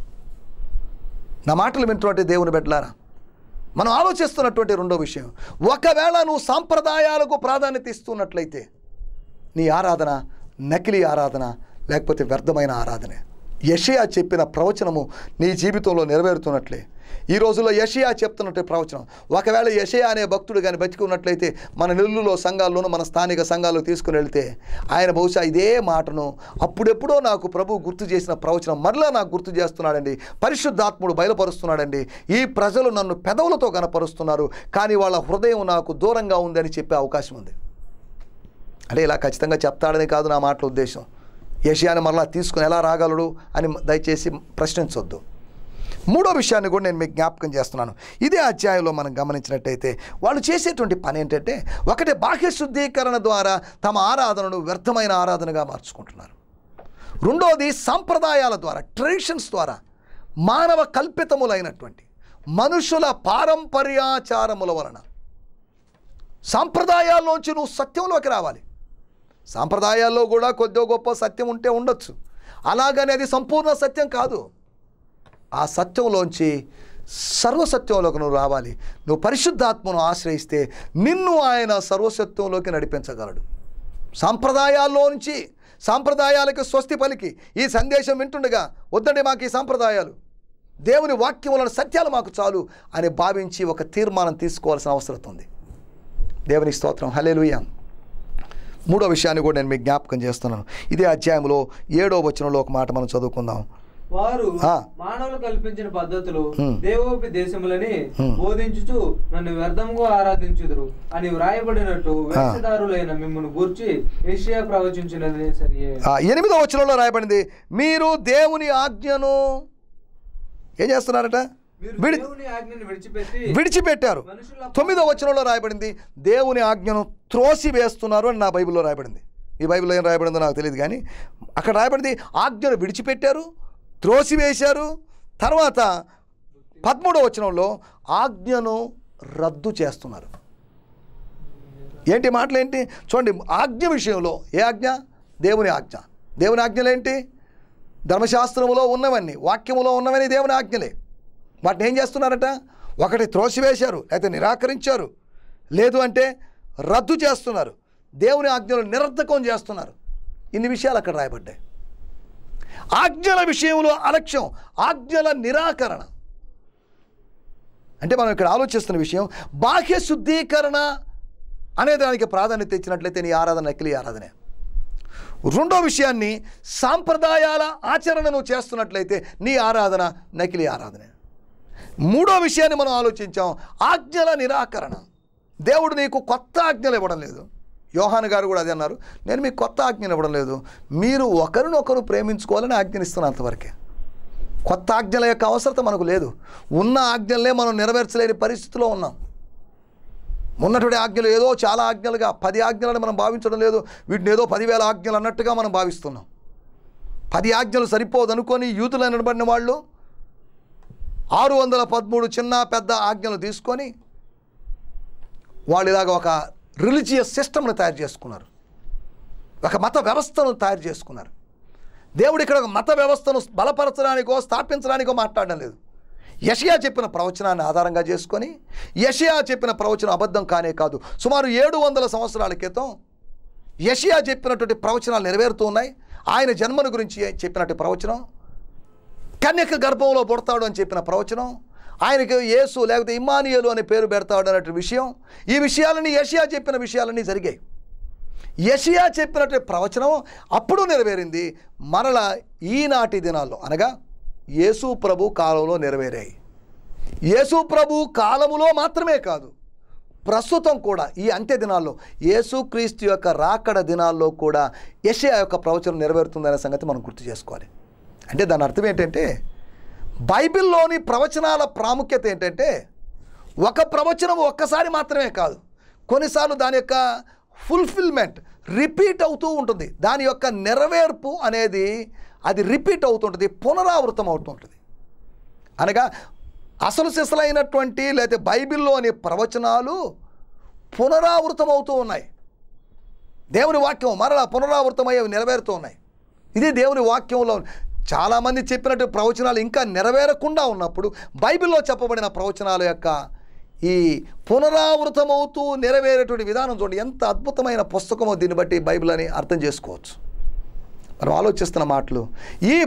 నా మాటలు వింటున్నట్టు దేవుని బిడ్డలారా, మనం ఆలోచిస్తున్నటువంటి రెండో విషయం, ఒకవేళ నువ్వు సాంప్రదాయాలకు ప్రాధాన్యత ఇస్తున్నట్లయితే నీ ఆరాధన నకిలీ ఆరాధన, లేకపోతే వ్యర్థమైన ఆరాధనే. యెషయా చెప్పిన ప్రవచనము నీ జీవితంలో నెరవేరుతున్నట్లే. ఈ రోజుల్లో యెషయా చెప్తున్నట్టు ప్రవచనం, ఒకవేళ యెషయా అనే భక్తుడు కానీ బతికి ఉన్నట్లయితే మన నెల్లూరులో సంఘాల్లోనూ మన స్థానిక సంఘాల్లో తీసుకుని వెళ్తే ఆయన బహుశా ఇదే మాటను అప్పుడెప్పుడో నాకు ప్రభు గుర్తు చేసిన ప్రవచనం మరలా నాకు గుర్తు చేస్తున్నాడండి, పరిశుద్ధాత్ముడు బయలుపరుస్తున్నాడండి. ఈ ప్రజలు నన్ను పెదవులతో కనపరుస్తున్నారు, కానీ వాళ్ళ హృదయం నాకు దూరంగా ఉందని చెప్పే అవకాశం ఉంది. అంటే ఇలా ఖచ్చితంగా చెప్తాడని కాదు నా మాటల ఉద్దేశం. యెషయాని మరలా తీసుకుని ఎలా రాగలడు అని దయచేసి ప్రశ్నించొద్దు. మూడో విషయాన్ని కూడా నేను మీకు జ్ఞాపకం చేస్తున్నాను. ఇదే అధ్యాయంలో మనం గమనించినట్టయితే వాళ్ళు చేసేటువంటి పని ఏంటంటే, ఒకటి బాహ్య శుద్ధీకరణ ద్వారా తమ ఆరాధనను వ్యర్థమైన ఆరాధనగా మార్చుకుంటున్నారు. రెండోది సాంప్రదాయాల ద్వారా, ట్రెడిషన్స్ ద్వారా, మానవ కల్పితములైనటువంటి మనుషుల పారంపర్యాచారముల వలన. సాంప్రదాయాల్లోంచి నువ్వు సత్యంలోకి రావాలి. సాంప్రదాయాల్లో కూడా కొద్దిగా గొప్ప సత్యం ఉంటే ఉండొచ్చు, అలాగనే అది సంపూర్ణ సత్యం కాదు. ఆ సత్యంలోంచి సర్వసత్యంలోకి నువ్వు రావాలి. నువ్వు పరిశుద్ధాత్మను ఆశ్రయిస్తే నిన్ను ఆయన సర్వసత్యంలోకి నడిపించగలడు. సాంప్రదాయాల్లో నుంచి, సాంప్రదాయాలకు స్వస్తి పలికి ఈ సందేశం వింటుండగా వద్దండి మాకు ఈ సాంప్రదాయాలు, దేవుని వాక్యములను సత్యాలు మాకు చాలు అని భావించి ఒక తీర్మానం తీసుకోవాల్సిన అవసరం ఉంది. దేవుని స్తోత్రం, హల్లెలూయా. మూడో విషయాన్ని కూడా నేను మీకు జ్ఞాపకం చేస్తున్నాను. ఇదే అధ్యాయంలో 7వ వచనంలో ఒక మాట మనం చదువుకుందాం. వారు మానవులు కల్పించిన పద్ధతులు దేవోపదేశములని బోధించుచు నన్ను వ్యర్థంగా ఆరాధించుదురు అని వ్రాయబడినట్టు వేషధారులైన మిమ్మల్ని గూర్చి యెషయా ప్రవచించినది సరియే. 8వ వచనంలో రాయబడింది, మీరు దేవుని ఆజ్ఞను ఏం చేస్తున్నారట? విడిచిపెట్టారు. 9వ వచనంలో రాయబడింది, దేవుని ఆజ్ఞను త్రోసి వేస్తున్నారు అని నా బైబిల్లో రాయబడింది. ఈ బైబిల్లో ఏం రాయబడిందో నాకు తెలియదు, కానీ అక్కడ రాయబడింది ఆజ్ఞను విడిచిపెట్టారు, త్రోసివేశారు. తర్వాత 13వ వచనంలో ఆజ్ఞను రద్దు చేస్తున్నారు. ఏంటి మాటలు ఏంటి చూడండి. ఆజ్ఞ విషయంలో ఏ ఆజ్ఞ? దేవుని ఆజ్ఞ. దేవుని ఆజ్ఞలేంటి? ధర్మశాస్త్రములో ఉన్నవన్నీ, వాక్యములో ఉన్నవన్నీ దేవుని ఆజ్ఞలే. వాటిని ఏం చేస్తున్నారట? ఒకటి త్రోసివేశారు, లేకపోతే నిరాకరించారు, లేదు అంటే రద్దు చేస్తున్నారు, దేవుని ఆజ్ఞలు నిరర్ధకం చేస్తున్నారు. ఇన్ని విషయాలు అక్కడ రాయబడ్డాయి. ఆజ్ఞల విషయంలో అలక్ష్యం, ఆజ్ఞల నిరాకరణ. అంటే మనం ఇక్కడ ఆలోచిస్తున్న విషయం, బాహ్య శుద్ధీకరణ అనే దానికి ప్రాధాన్యత ఇచ్చినట్లయితే నీ ఆరాధన నకిలీ ఆరాధనే. రెండో విషయాన్ని, సాంప్రదాయాల ఆచరణ నువ్వు చేస్తున్నట్లయితే నీ ఆరాధన నకిలీ ఆరాధనే. మూడో విషయాన్ని మనం ఆలోచించాం, ఆజ్ఞల నిరాకరణ. దేవుడు నీకు కొత్త ఆజ్ఞలు ఇవ్వడం లేదు. యోహాను గారు కూడా అదే అన్నారు, నేను మీకు కొత్త ఆజ్ఞలు ఇవ్వడం లేదు, మీరు ఒకరినొకరు ప్రేమించుకోవాలని ఆజ్ఞనిస్తున్నాను, అంతవరకే. కొత్త ఆజ్ఞల యొక్క అవసరత మనకు లేదు. ఉన్న ఆజ్ఞలనే మనం నెరవేర్చలేని పరిస్థితిలో ఉన్నాం. ఉన్నటువంటి ఆజ్ఞలు ఏదో చాలా ఆజ్ఞలుగా 10 ఆజ్ఞలను మనం భావించడం లేదు. వీటిని ఏదో 10,000 ఆజ్ఞలు అన్నట్టుగా మనం భావిస్తున్నాం. 10 ఆజ్ఞలు సరిపోదనుకొని యూతులు నిలబడిన వాళ్ళు 613 చిన్న పెద్ద ఆజ్ఞలు తీసుకొని వాళ్ళు ఇలాగ ఒక రిలీజియస్ సిస్టమ్ను తయారు చేసుకున్నారు, ఒక మత వ్యవస్థను తయారు చేసుకున్నారు. దేవుడు ఇక్కడ ఒక మత వ్యవస్థను బలపరచడానికో స్థాపించడానికో మాట్లాడడం లేదు. యెషయా చెప్పిన ప్రవచనాన్ని ఆధారంగా చేసుకొని, యెషయా చెప్పిన ప్రవచనం అబద్ధం కానే కాదు. సుమారు 700 సంవత్సరాల క్రితం యెషయా చెప్పినటువంటి ప్రవచనాలు నెరవేరుతూ ఉన్నాయి. ఆయన జన్మను గురించి చెప్పినట్టు ప్రవచనం, కన్యక గర్భంలో పుడతాడు అని చెప్పిన ప్రవచనం, ఆయనకి యేసు లేకపోతే ఇమ్మానుయేలు అనే పేరు పెడతాడు అన్నట్టు విషయం, ఈ విషయాలన్నీ యెషయా చెప్పిన విషయాలన్నీ జరిగాయి. యెషయా చెప్పినట్టు ప్రవచనం అప్పుడు నెరవేరింది, మరల ఈనాటి దినాల్లో అనగా యేసు ప్రభు కాలంలో నెరవేరాయి. యేసు ప్రభు కాలములో మాత్రమే కాదు, ప్రస్తుతం కూడా ఈ అంత్య దినాల్లో యేసుక్రీస్తు యొక్క రాకడ దినాల్లో కూడా యెషయా యొక్క ప్రవచనం నెరవేరుతుందనే సంగతి మనం గుర్తు చేసుకోవాలి. అంటే దాని అర్థం ఏంటంటే, బైబిల్లోని ప్రవచనాల ప్రాముఖ్యత ఏంటంటే, ఒక ప్రవచనం ఒక్కసారి మాత్రమే కాదు, కొన్నిసార్లు దాని యొక్క ఫుల్ఫిల్మెంట్ రిపీట్ అవుతూ ఉంటుంది. దాని యొక్క నెరవేర్పు అనేది అది రిపీట్ అవుతుంటుంది, పునరావృతం అవుతుంటుంది. అనగా అసలు సిసలైనటువంటి లేకపోతే బైబిల్లోని ప్రవచనాలు పునరావృతం అవుతూ ఉన్నాయి. దేవుని వాక్యం మరలా పునరావృతమయ్యేవి నెరవేరుతూ ఉన్నాయి. ఇది దేవుని వాక్యంలో చాలామంది చెప్పినట్టు ప్రవచనాలు ఇంకా నెరవేరకుండా ఉన్నప్పుడు బైబిల్లో చెప్పబడిన ప్రవచనాల యొక్క ఈ పునరావృతమవుతూ నెరవేరేటువంటి విధానం చూడండి, ఎంత అద్భుతమైన పుస్తకమో. దీన్ని బట్టి బైబిల్ అని అర్థం చేసుకోవచ్చు. మనం ఆలోచిస్తున్న మాటలు, ఈ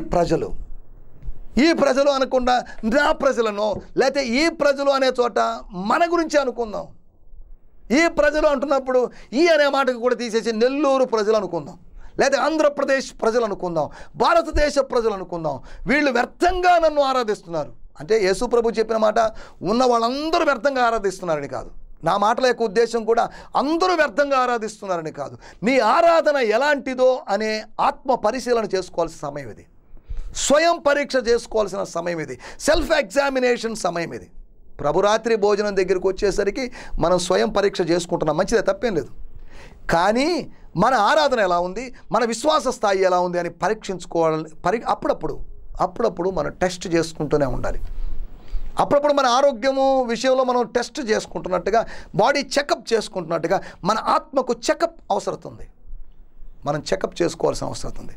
ప్రజలు అనకుండా నా ప్రజలను, లేకపోతే ఈ ప్రజలు అనే చోట మన గురించి అనుకుందాం. ఈ ప్రజలు అంటున్నప్పుడు ఈ అనే మాటకు కూడా తీసేసి నెల్లూరు ప్రజలు అనుకుందాం, లేదా ఆంధ్రప్రదేశ్ ప్రజలు అనుకుందాం, భారతదేశ ప్రజలు అనుకుందాం. వీళ్ళు వ్యర్థంగా నన్ను ఆరాధిస్తున్నారు అంటే యేసు ప్రభు చెప్పిన మాట ఉన్న వాళ్ళందరూ వ్యర్థంగా ఆరాధిస్తున్నారని కాదు. నా మాటల యొక్క ఉద్దేశం కూడా అందరూ వ్యర్థంగా ఆరాధిస్తున్నారని కాదు. నీ ఆరాధన ఎలాంటిదో అనే ఆత్మ పరిశీలన చేసుకోవాల్సిన సమయం ఇది, స్వయం పరీక్ష చేసుకోవాల్సిన సమయం ఇది, సెల్ఫ్ ఎగ్జామినేషన్ సమయం ఇది. ప్రభురాత్రి భోజనం దగ్గరికి వచ్చేసరికి మనం స్వయం పరీక్ష చేసుకుంటున్నాం, మంచిదే, తప్పేం లేదు. కానీ మన ఆరాధన ఎలా ఉంది, మన విశ్వాస స్థాయి ఎలా ఉంది అని పరీక్షించుకోవాలి. అప్పుడప్పుడు మనం టెస్ట్ చేసుకుంటూనే ఉండాలి. అప్పుడప్పుడు మన ఆరోగ్యము విషయంలో మనం టెస్ట్ చేసుకుంటున్నట్టుగా, బాడీ చెకప్ చేసుకుంటున్నట్టుగా మన ఆత్మకు చెకప్ అవసరం ఉంది. మనం చెకప్ చేసుకోవాల్సిన అవసరం ఉంది.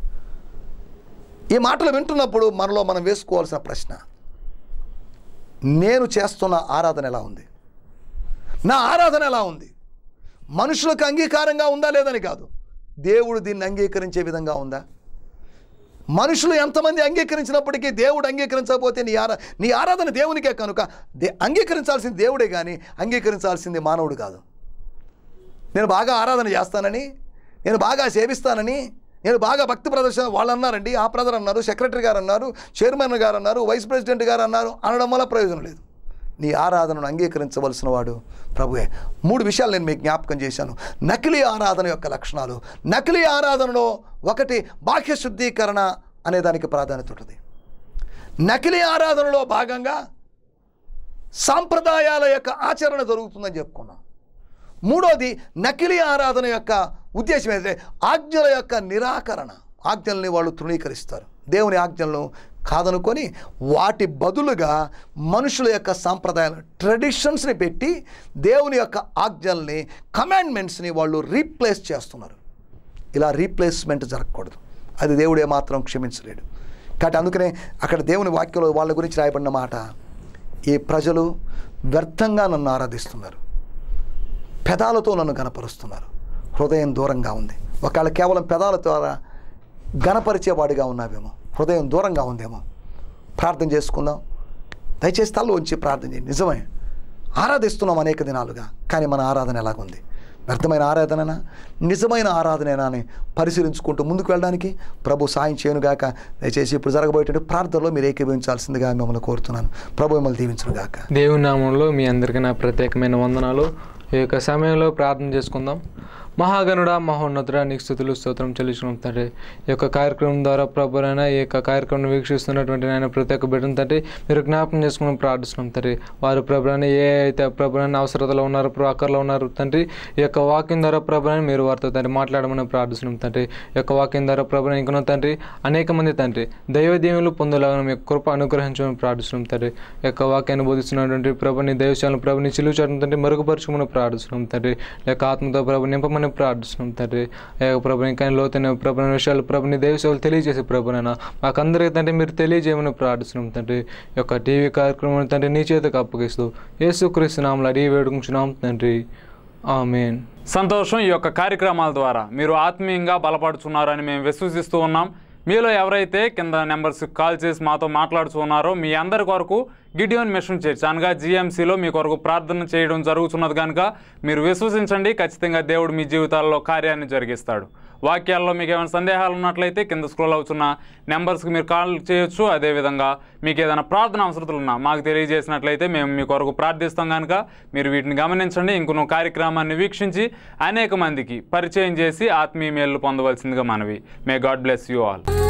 ఈ మాటలు వింటున్నప్పుడు మనలో మనం వేసుకోవాల్సిన ప్రశ్న, నేను చేస్తున్న ఆరాధన ఎలా ఉంది, నా ఆరాధన ఎలా ఉంది? మనుషులకు అంగీకారంగా ఉందా లేదని కాదు, దేవుడు దీన్ని అంగీకరించే విధంగా ఉందా? మనుషులు ఎంతమంది అంగీకరించినప్పటికీ దేవుడు అంగీకరించకపోతే నీ ఆరాధన దేవునికే కనుక అంగీకరించాల్సింది దేవుడే కానీ అంగీకరించాల్సింది మానవుడు కాదు. నేను బాగా ఆరాధన చేస్తానని, నేను బాగా సేవిస్తానని, నేను బాగా భక్తి ప్రదర్శన వాళ్ళు అన్నారండి, ఆ బ్రదర్ అన్నారు, సెక్రటరీ గారు అన్నారు, చైర్మన్ గారు అన్నారు, వైస్ ప్రెసిడెంట్ గారు అన్నారు అనడం వల్ల ప్రయోజనం లేదు. నీ ఆరాధనను అంగీకరించవలసిన వాడు ప్రభువే. 3 విషయాలు నేను మీకు జ్ఞాపకం చేశాను. నకిలీ ఆరాధన యొక్క లక్షణాలు. నకిలీ ఆరాధనలో ఒకటి బాహ్య శుద్ధీకరణ అనే దానికి ప్రాధాన్యత ఉంటుంది. నకిలీ ఆరాధనలో భాగంగా సాంప్రదాయాల యొక్క ఆచరణ జరుగుతుందని చెప్పుకున్నాం. మూడోది నకిలీ ఆరాధన యొక్క ఉద్దేశం ఏంటంటే ఆజ్ఞల యొక్క నిరాకరణ. ఆజ్ఞల్ని వాళ్ళు తృణీకరిస్తారు, దేవుని ఆజ్ఞలను కాదనుకొని వాటి బదులుగా మనుషుల యొక్క సాంప్రదాయాలు, ట్రెడిషన్స్ని పెట్టి దేవుని యొక్క ఆజ్ఞల్ని, కమాండ్మెంట్స్ని వాళ్ళు రీప్లేస్ చేస్తున్నారు. ఇలా రీప్లేస్మెంట్ జరగకూడదు, అది దేవుడే మాత్రం క్షమించలేడు. కాబట్టి అందుకనే అక్కడ దేవుని వాక్యంలో వాళ్ళ గురించి రాయబడిన మాట, ఈ ప్రజలు వ్యర్థంగా నన్ను ఆరాధిస్తున్నారు, పెదాలతో నన్ను గణపరుస్తున్నారు, హృదయం దూరంగా ఉంది. ఒకవేళ కేవలం పెదాల ద్వారా గణపరిచేవాడిగా ఉన్నావేమో, హృదయం దూరంగా ఉందేమో. ప్రార్థన చేసుకుందాం, దయచేసి తల్లో ఉంచి ప్రార్థన చేయండి. నిజమే ఆరాధిస్తున్నాం అనేక దినాలుగా, కానీ మన ఆరాధన ఎలాగుంది? వ్యర్థమైన ఆరాధననా నిజమైన ఆరాధనేనా అని పరిశీలించుకుంటూ ముందుకు వెళ్ళడానికి ప్రభు సాయం చేయనుగాక. దయచేసి ఇప్పుడు జరగబోయేటువంటి ప్రార్థనలో మీరు ఏకీభవించాల్సిందిగా మిమ్మల్ని కోరుతున్నాను. ప్రభు మిమ్మల్ని దీవించునుగాక. దేవుని నామంలో మీ అందరికీ నా ప్రత్యేకమైన వందనాలు. ఈ యొక్క సమయంలో ప్రార్థన చేసుకుందాం. మహాగణుడా, మహోన్నతుడా, నీకు స్తుతులు స్తోత్రం చెల్లించుకున్నాం తండ్రి. ఈ యొక్క కార్యక్రమం ద్వారా ప్రభునైనా ఈ యొక్క కార్యక్రమం వీక్షిస్తున్నటువంటి నాయన ప్రతి ఒక్క బిడ్డను తండ్రి మీరు జ్ఞాపకం చేసుకుని ప్రార్థిస్తున్నాం తండ్రి. వారు ప్రభునైనా ఏ అయితే ప్రభునైనా అవసరతలో ఉన్నారు, అక్కర్లో ఉన్నారు తండ్రి, ఈ యొక్క వాక్యం ద్వారా ప్రభునైనా మీరు వారితో తండ్రి మాట్లాడమని ప్రార్థిస్తున్నాం తండ్రి. ఈ యొక్క వాక్యం ద్వారా ప్రభునైనా ఇంకనో తండ్రి అనేక మంది తండ్రి దైవ దీవెనలు పొందలాగా మీ కృప అనుగ్రహించమని ప్రార్థిస్తున్నాం తండ్రి. ఈ యొక్క వాక్యాన్ని బోధిస్తున్నటువంటి ప్రభుని దైవశాలను ప్రభుని చిలుచాటం తండ్రి మరుగుపరచుకుని ప్రార్థిస్తున్నాం తండ్రి. లేక ఆత్మతో ప్రభు నింపమని ప్రార్థిస్తున్నాం తండ్రి. ప్రభు ఇంకా లోతైన ప్రభు విషయాలు ప్రభుని దేవసేవలు తెలియజేసే ప్రభునైనా మాకందరికీ తండ్రి మీరు తెలియజేయమని ప్రార్థిస్తున్నాం తండ్రి. ఈ యొక్క టీవీ కార్యక్రమం తండ్రి నీ చేతికి అప్పగిస్తూ యేసుక్రీస్తు నామములో అడిగి వేడుకుంటున్నాం తండ్రి. ఆమేన్. సంతోషం. ఈ యొక్క కార్యక్రమాల ద్వారా మీరు ఆత్మీయంగా బలపడుతున్నారని మేము విశ్వసిస్తూ ఉన్నాం. మీలో ఎవరైతే కింద నెంబర్స్కి కాల్ చేసి మాతో మాట్లాడుతున్నారో మీ అందరి కొరకు గిడియోన్ మిషన్ చర్చ్ అనగా GMCలో మీ కొరకు ప్రార్థన చేయడం జరుగుతున్నది కనుక మీరు విశ్వసించండి. ఖచ్చితంగా దేవుడు మీ జీవితాల్లో కార్యాన్ని జరిగిస్తాడు. వాక్యాల్లో మీకు ఏమైనా సందేహాలు ఉన్నట్లయితే కింద స్క్రోల్ అవుతున్న నెంబర్స్కి మీరు కాల్ చేయొచ్చు. అదేవిధంగా మీకు ఏదైనా ప్రార్థన అవసరతలు ఉన్నా మాకు తెలియజేసినట్లయితే మేము మీ కొరకు ప్రార్థిస్తాం కనుక మీరు వీటిని గమనించండి. ఇంకొక కార్యక్రమాన్ని వీక్షించి అనేక మందికి పరిచయం చేసి ఆత్మీయ మేలు పొందవలసిందిగా మనవి. May God bless you all.